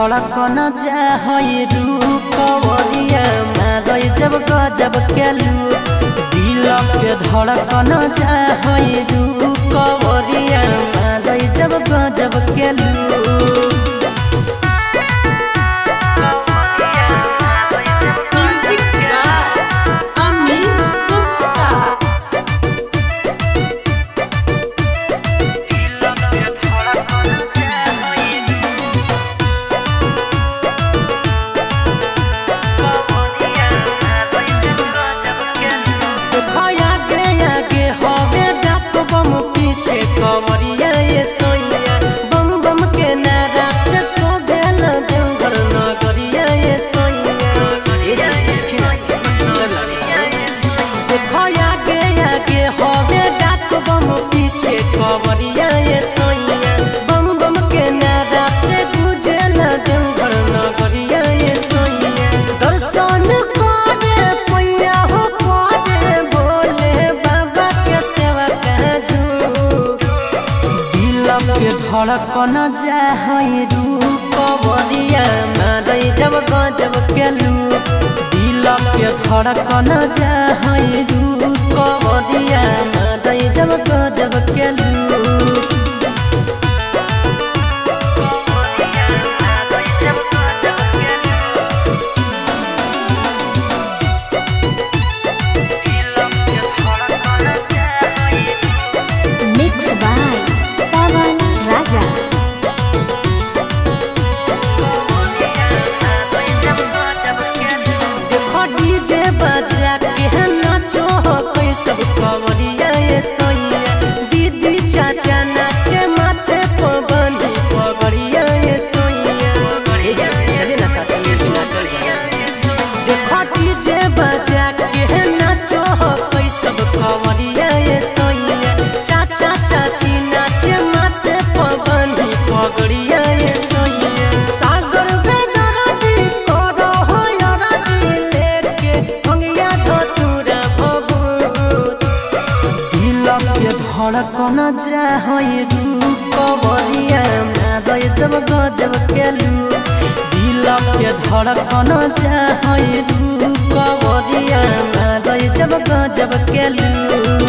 धड़कन जाहई रूपवरिया मारई जब गजब केलू दिल के धड़कन जाहई रूपवरिया मारई जब गजब केलू कवरिया ये सोइया बम बम के नारा से गुजला देवघर नगरिया ये सोइया दर्शन करे पैया हो पारे बोले बाबा के सेवा काजू दिल के धड़कन जाहई रूपवरिया मारई जब गजब केलू दिल के धड़कन जाहई रूपवरिया मारई जब गजब केलू बजा के नाचो हो कोई सब कवरिया ये सोइया दीदी चाचा नाचे माथे पर बंधी पगड़िया ये सोइया चले ना साथ में नाचल देखो डीजे बजा के नाचो हो कोई सब कवरिया ये सोइया चाचा चाची नाचे माथे पर बंधी पगड़िया ये सोइया सागर धड़कन जाहई रूपवरिया मारई जब गजब केलू दिल के धड़कन जाहई रूपवरिया मारई जब गजब केलू।